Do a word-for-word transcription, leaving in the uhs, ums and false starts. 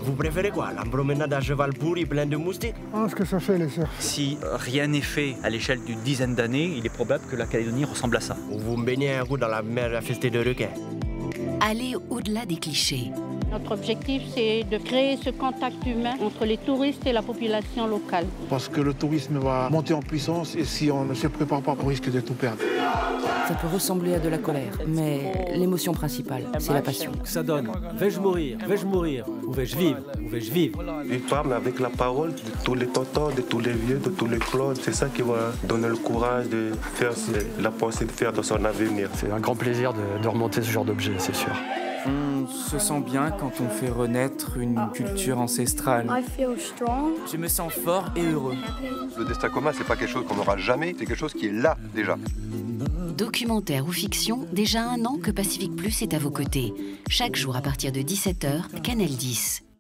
Vous préférez quoi? La promenade à cheval pourri plein de moustiques? Ah, ce que ça fait, les surfs. Si rien n'est fait à l'échelle d'une dizaine d'années, il est probable que la Calédonie ressemble à ça. Ou vous me baignez un coup dans la mer infestée de requins? Aller au-delà des clichés. Notre objectif, c'est de créer ce contact humain entre les touristes et la population locale. Parce que le tourisme va monter en puissance et si on ne se prépare pas, on risque de tout perdre. Ça peut ressembler à de la colère, mais l'émotion principale, c'est la passion. Ça donne, vais-je mourir, vais-je mourir, ou vais-je vivre, ou vais-je vivre. Ils parlent avec la parole de tous les tontons, de tous les vieux, de tous les clones. C'est ça qui va donner le courage de faire la pensée de faire dans son avenir. C'est un grand plaisir de, de remonter ce genre d'objet, c'est sûr. On se sent bien quand on fait renaître une culture ancestrale. Je me sens fort et heureux. Le destin commun, c'est pas quelque chose qu'on n'aura jamais, c'est quelque chose qui est là déjà. Documentaire ou fiction, déjà un an que Pacifique Plus est à vos côtés. Chaque jour à partir de dix-sept heures, Canal dix.